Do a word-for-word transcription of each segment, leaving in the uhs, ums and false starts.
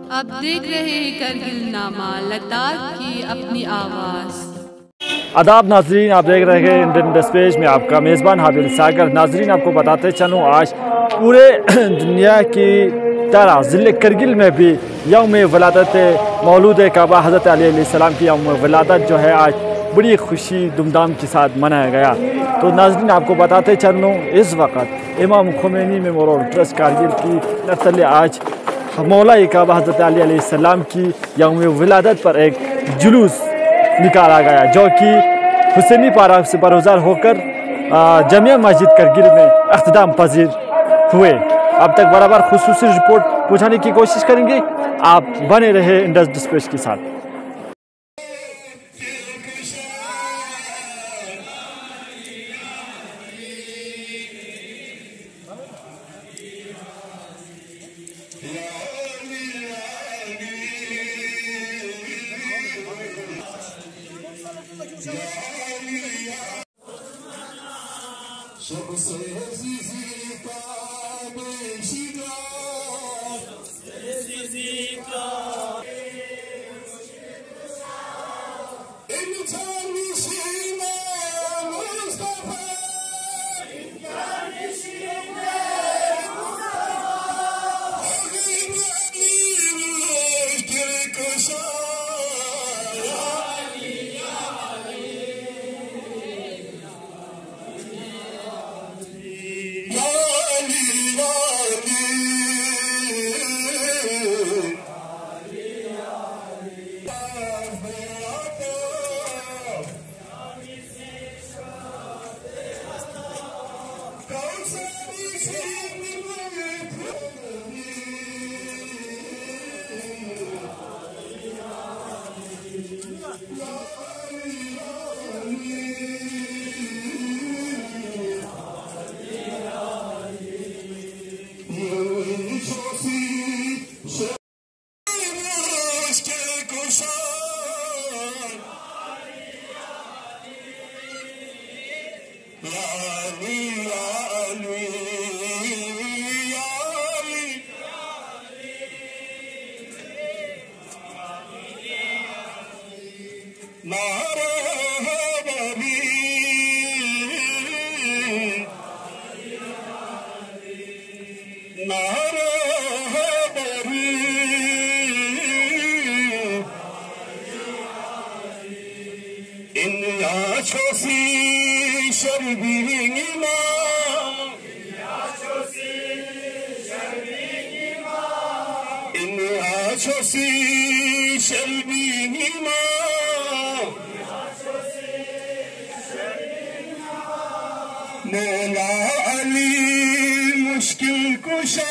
आप देख रहे हैं करगिल नामा लद्दाख की अपनी आवाज़। आदाब नाजरीन, आप देख रहे हैं इंडियन डिस्पेच में आपका मेज़बान हाबिल सागर। नाजरीन, आपको बताते चलूँ आज पूरे दुनिया की तरह ज़िले करगिल में भी यौम वलादत मौलूद काबा हज़रत अली अलैहिस्सलाम की यौम वलादत जो है आज बड़ी खुशी धूमधाम के साथ मनाया गया। तो नाजरीन, आपको बताते चलूँ इस वक्त इमाम खुमैनी मेमोरियल ट्रस्ट करगिल की तरफ से आज मौला काबा हज़रत अली अलैहिस्सलाम की यौम वलादत पर एक जुलूस निकाला गया जो कि हुसैनी पारा से बरोज़ार होकर जमिया मस्जिद करगिल में अख्ताम पजीर हुए। अब तक बराबर खुसूसी रिपोर्ट पहुँचाने की कोशिश करेंगे। आप बने रहे इंडियन डिस्पेच के साथ। मौला अली मुश्किल कुशा,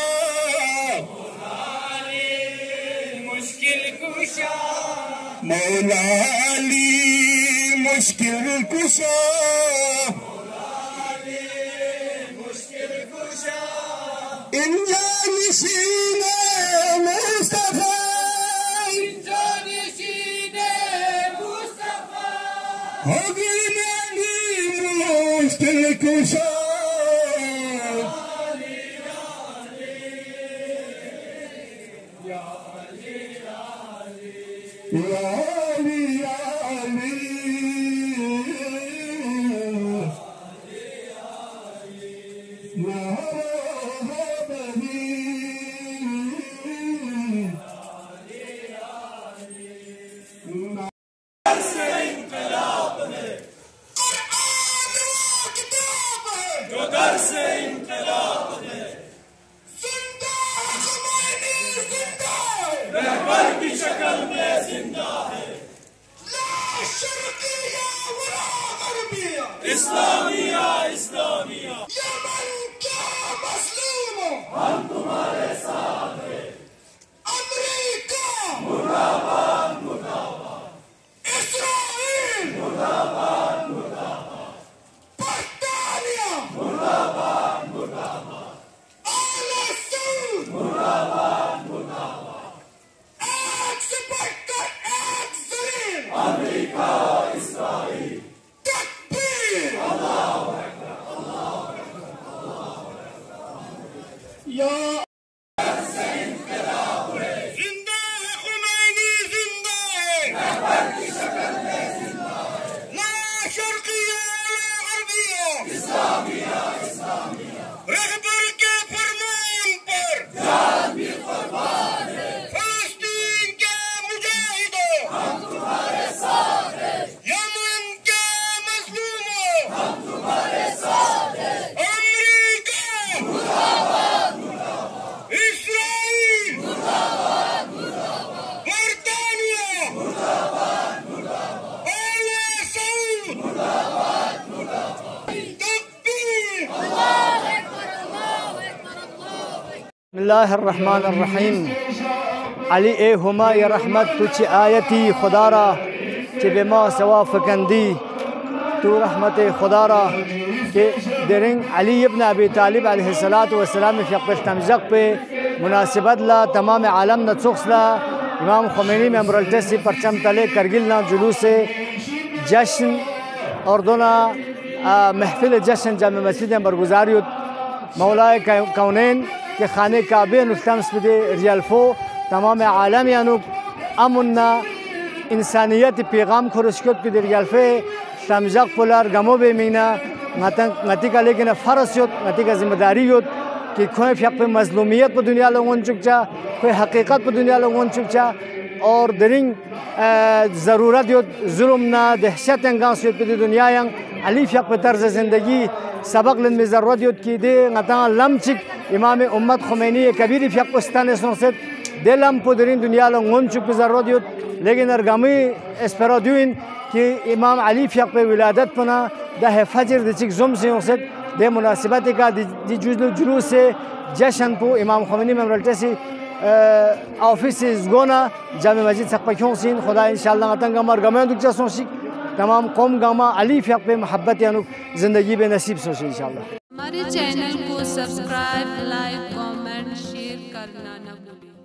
मुश्किल कुशा, मौला अली मुश्किल कुशा, मुश्किल कुशा, इंजानिशीने मुस्तफा, इंजानिशीने मुस्तफा, होगी मुश्किल कुशा। इस्लामिया इस्लामिया यमन क्या मसलूम हम तुम्हारे साथ हैं। अमेरिका मुर्दाबाद मुर्दाबाद, इस्राइल मुर्दाबाद मुर्दाबाद, बर्तानिया मुर्दाबाद मुर्दाबाद, आले सऊद मुर्दाबाद मुर्दाबाद, एक से बढ़कर एक जलील अमेरिका इस्राइल तकबीर अल्लाह बिस्मिल्लाहिर्रहमानिर्रहीम। अली ए हुमा या रहमत तुझ आयती खुदारा कि बेमा सवा फकंदी तू रहमत खुदारा के दरिंग अली इब्न अबी तालिब अलैहिस्सलातु वस्सलाम फ़िक़्तमज़क़ पे मुनासिबत ला तमाम आलम न चुक्सला इमाम ख़ुमैनी में अमरल्टसी परचम तले करगिल ना जुलूस जश्न और दोना महफिल जश्न जामे मस्जिद में बरगुजारी मौलाए कौनैन के खाने काबे नुस्तम्स पे रियल्फो तमाम आलम यानुक अमुन्ना इंसानियत पैगाम खुरशकत पे रियल्फे तमज़क़ पुलार गमो बे मीना ngati ka लेकिन फ़र्ज़ युत ngati का जिम्मेदारी युत कि कोई फ़िक पे मज़लूमियत पे दुनिया लोगों चुकचा कोई हकीकत पे दुनिया लोगों चुकचा और दरिंग ज़रूरत युत जुल्म ना दहशत अंगास युत पे दुनिया यंग अली फ़िक पे तर्ज़ ज़िंदगी सबक लेन में ज़रूरत युत की दे ngata लम्चिक इमाम उम्मत ख़ुमैनी कबीरी फ़िक पुस्ताने सोंसे दिलम पे दरिंग दुनिया लोगों चुक पे ज़रूरत युत लेकिन अरगामी एस्पेरादुइन कि इमाम अली फ़िक पे विलादत पना दा है फजर दिचिक जुम से उसे दे मुनासिबत का दी जुलूस जुलूस से जश्न पो इमाम ख़ुमैनी में रल्टेसी ऑफिस गोना जामे मस्जिद सकपक्यों सीन खुदा इंशाअल्लाह तंगा मर गमे दुख सोशी तमाम कौम गामा अली फ़िक पे मोहब्बत यानु ज़िंदगी में नसीब सोशी इंशाअल्लाह। हमारे चैनल को सब्सक्राइब लाइक कमेंट शेयर करना न भूलिए।